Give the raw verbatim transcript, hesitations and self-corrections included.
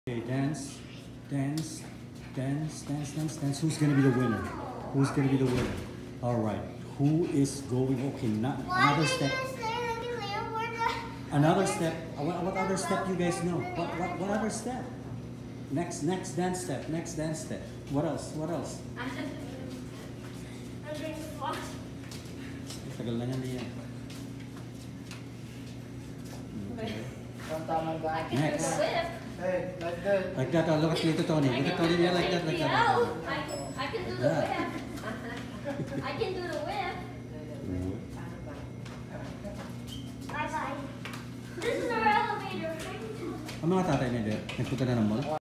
Okay, dance, dance, dance, dance, dance, dance. Who's gonna be the winner? Who's gonna be the winner? All right. Who is going? Okay, not another step. Another step. What, what other step you guys know? What, what, what other step? Next, next dance step. Next dance step. What else? What else? Tagal na yan yan. Okay. Next. Hey, like that. Like that. Oh, look at Tito Tony. Look at Tony. Yeah, like that. Like that. I can, I can do the whip. I can do the whip. Bye bye. This is our elevator. Ang mga tatay na din, nagpunta na ng mall.